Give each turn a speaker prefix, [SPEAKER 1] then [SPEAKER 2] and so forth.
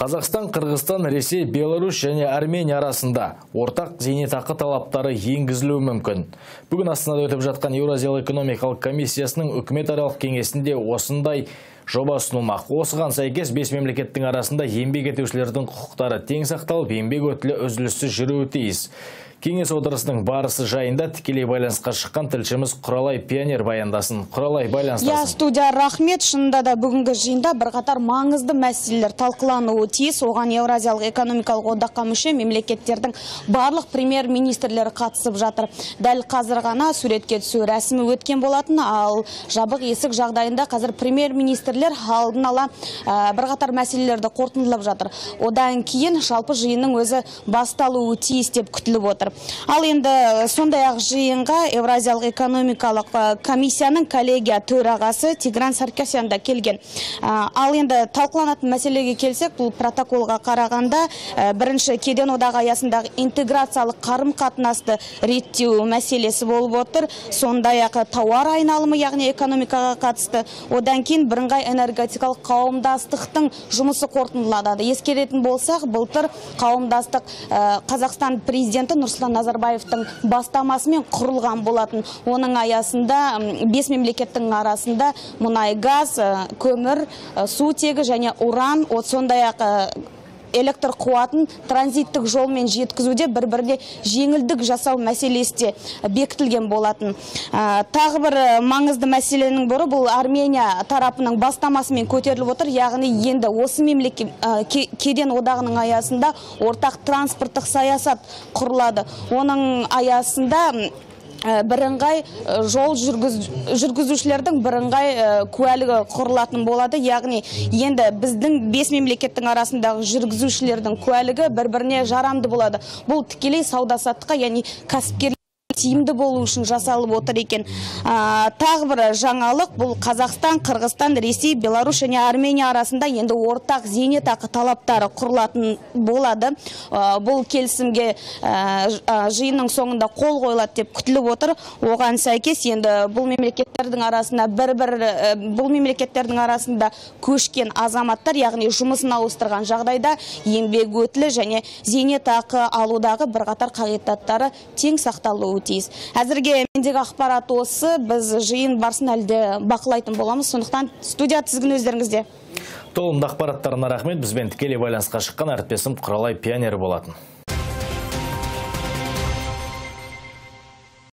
[SPEAKER 1] Қазақстан, Қырғызстан, Ресей, Беларусь және Армения арасында ортақ зейнетақы талаптары енгізілуі мүмкін. Бүгін Астанада өтіп жатқан Еуразиялық экономикалық комиссиясының үкіметаралық кеңесінде осындай жоба ұсынылмақ. Осыған сәйкес 5 мемлекеттің арасында еңбек етушілердің құқықтары тең сақталып, еңбек өтілі үзіліссіз жүруі тиіс. Кеңес отырысының барысы жайында тікелей байланысқа шыққан тілшіміз Құралай Пионер баяндасын. Құралай, байланыстасың.
[SPEAKER 2] Студия рахмет. Шынында да бүгінгі жиында бірқатар маңызды мәселелер талқылануы тиіс. Оған Еуразиялық экономикалық одаққа мүше мемлекеттердің барлық премьер-министрлері қатысып жатыр. Дәл қазір ғана суретке түсу рәсімі өткен болатын, ал жабық есік жағдайында қазір премьер-министрлер алдын ала бірқатар мәселелерді қорытындылап жатыр. Одан кейін жалпы жиынның өзі басталуы тиіс деп күтіліп отыр. Ал енді сондай-ақ жиынға Еуразиялық экономикалық комиссияның коллегия төрағасы Тигран Саркисян да келген. Ал енді талқыланатын мәселеге келсек, бұл протоколға қарағанда бірінші кеден одағы аясындағы интеграциялық қарым-қатынасты реттеу мәселесі болып отыр. Сондай-ақ тауар айналымы, яғни экономикаға қатысты. Одан кейін бірыңғай энергетикалық қауымдастықтың жұмысы қорытындыланады. Ескеретін болсақ, былтыр қауымдастық Қазақстан президенті Нұрсұлтан Назарбаевтың бастамасымен құрылған болатын. Оның аясында 5 мемлекеттің арасында мұнай, газ, көмір, сутегі және уран, сондай-ақ электр қуатын транзиттік жолмен жеткізуде бір-біріне жеңілдік жасау мәселесі де бекітілген болатын. Тағы бір маңызды мәселенің бірі бұл Армения тарапының бастамасымен көтеріліп отыр. Яғни енді осы мемлекет кеден одағының аясында ортақ транспорттық саясат құрылады. Оның аясында бірыңғай жол жүргізушілердің бірыңғай куәлігі құрылатын болады. Яғни енді біздің 5 мемлекеттің арасындағы жүргізушілердің куәлігі бір-біріне жарамды болады. Бұл тікелей сауда-саттыққа, яғни кәсіпкерлік тиімді болу үшін жасалып отыр екен. Тағы бір жаңалық, бұл Қазақстан, Қырғызстан, Ресей, Беларусь және Армения арасында енді ортақ зейнетақы талаптары құрылатын болады. Бұл келісімге жиынның соңында қол қойылады деп күтіліп отыр. Оған сәйкес енді бұл мемлекеттердің арасында көшкен азаматтар, яғни жұмысын ауыстырған жағдайда еңбек өтілі және зейнетақы алудағы бірқатар қағидаттары тең сақталуы тиіс. Әзірге мендегі ақпарат осы. Біз жиын барысын әлде бақылайтын боламыз. Сондықтан студия тізгіні өздеріңізде.
[SPEAKER 1] Толымды ақпараттарына рахмет. Бізбен тікелей байланысқа шыққан әріптесім Құралай Пионер болатын.